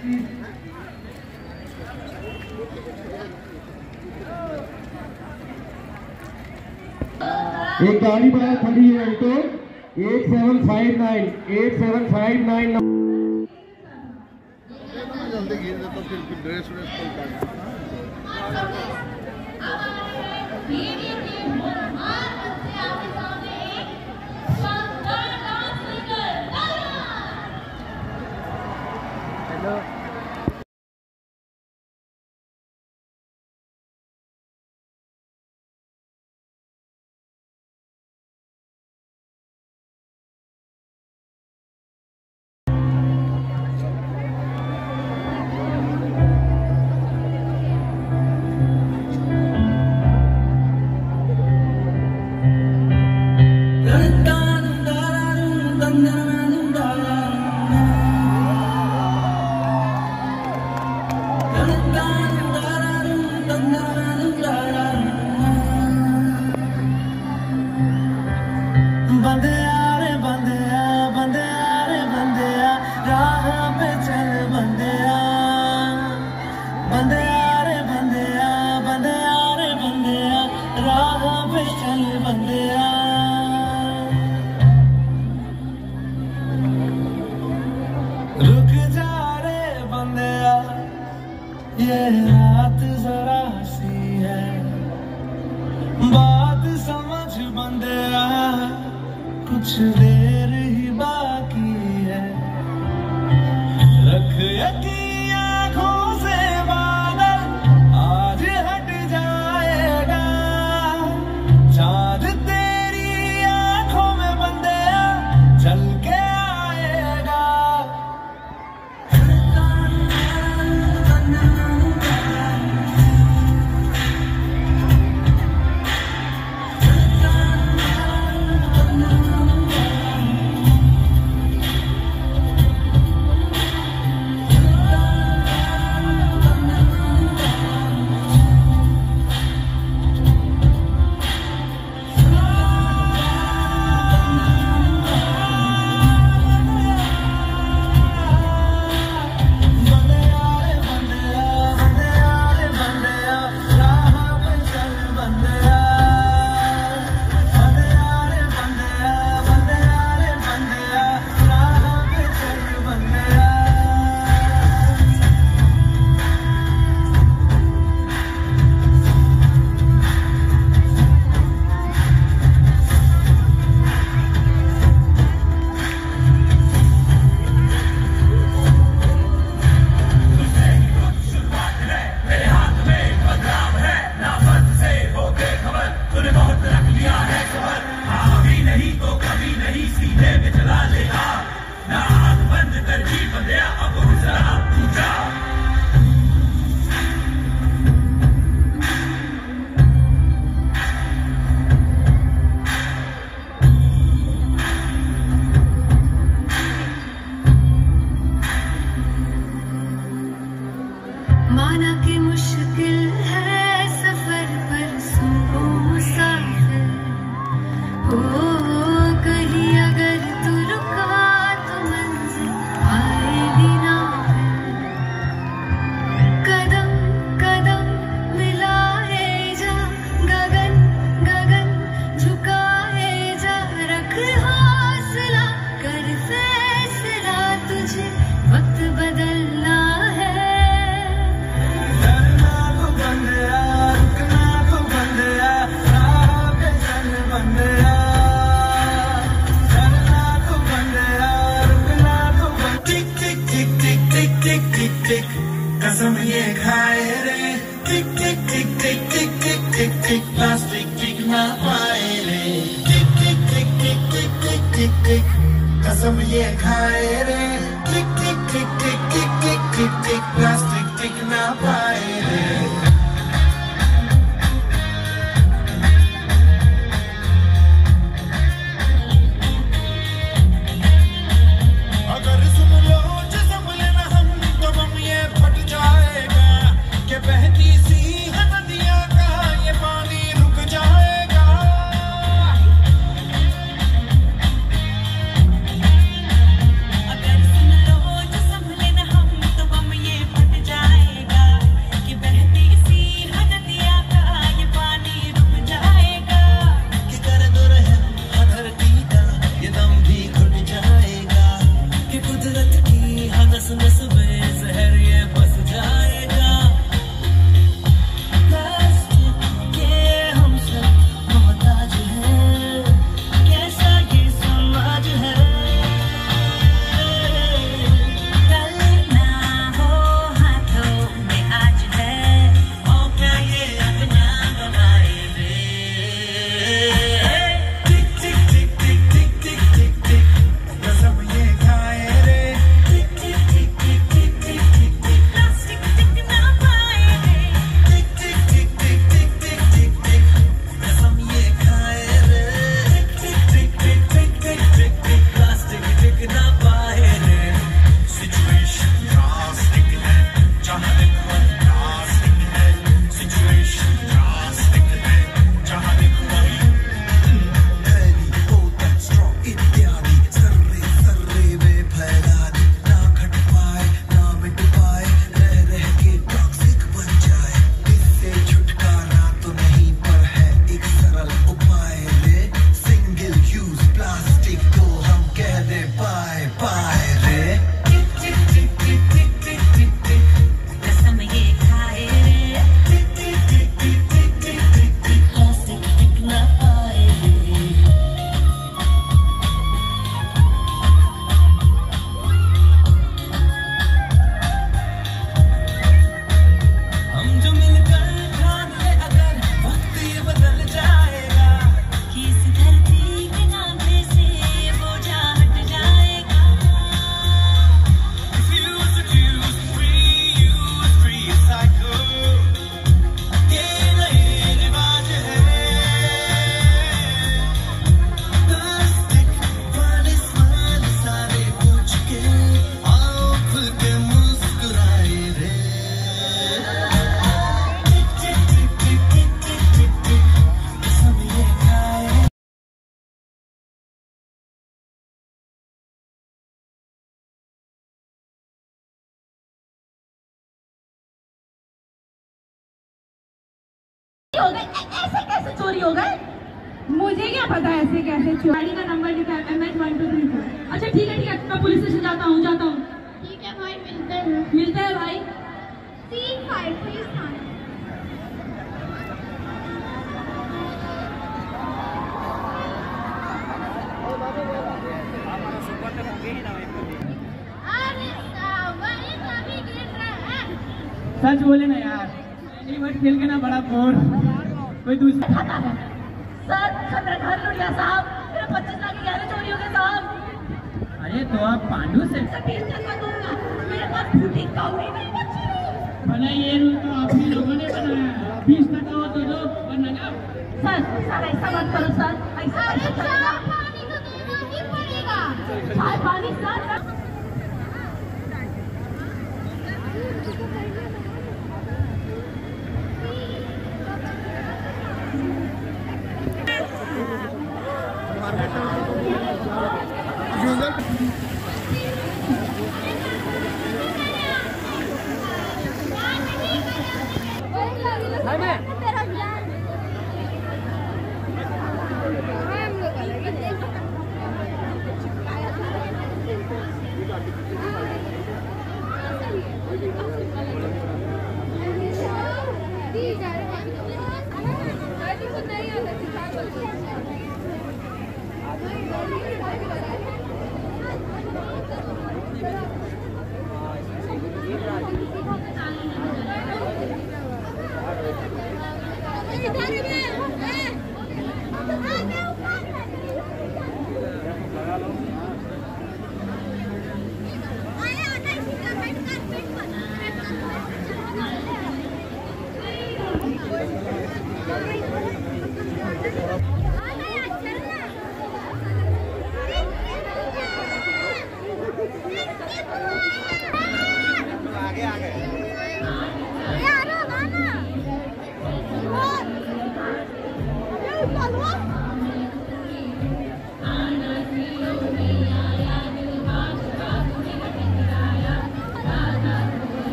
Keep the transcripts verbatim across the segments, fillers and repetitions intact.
एक गाड़ी बाहर खड़ी है तो eight seven five nine eight seven five nine जल्दी गिर दे तो फिर ड्रेस व्रेस हेलो रुक जा रे बंदिया, ये रात जरा सी है, बात समझ बंदिया, कुछ देर ही बाकी है, रख यकीन आँखों से बादल आज हट जाएगा, चाँद तेरी आँखों में बंदिया चल के माना कि मुश्किल है सफर पर सुनो मुसाफिर हो, कहीं अगर तू रुका तो मंजिल आएगी ना फिर, कदम कदम मिलाए जा, गगन गगन झुकाए जा, रख हौसला कर फैसला, तुझे वक्त बदलना है, कसम ये खाए रे, टिक टिक टिक टिक टिक टिक टिक टिक, प्लास्टिक टिक ना पाए रे, टिक टिक टिक टिक टिक टिक टिक टिक, कसम ये खाए रे, टिक टिक टिक टिक टिक टिक टिक टिक, प्लास्टिक टिक ना पाए रे। बहती सी नदियां का ये पानी रुक जाएगा, अगर सुन लो जो संभले न हम तो बम हो गए, ऐसे कैसे चोरी हो गए? मुझे क्या पता ऐसे कैसे चोरी। गाड़ी का नंबर लिखा है M H one two three four. अच्छा ठीक है ठीक है, मैं पुलिस स्टेशन जाता हूँ जाता हूँ। ठीक है भाई, मिलते हैं। मिलते हैं भाई। तीन फाइव प्लीज थाने। सच बोले ना यार, पहली बार खेल के ना बड़ा बोर, कोई दूसरा सर सर मेरा घर लुट गया साहब, मेरा पच्चीस लाख के गहने चोरी हो गए साहब। अरे तो आप पांडु से सर बीस लाख का दूंगा, मेरे पास फूटी कौड़ी नहीं बची। भला ये रूल तो आप ही लोगों ने बनाया, बीस तक हो तो दो वरना जाओ। सर सर ऐसा मत करो सर, ऐसा मत करो। पानी तो देना ही पड़ेगा। चाय पानी सर।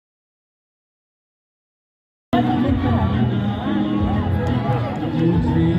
Three.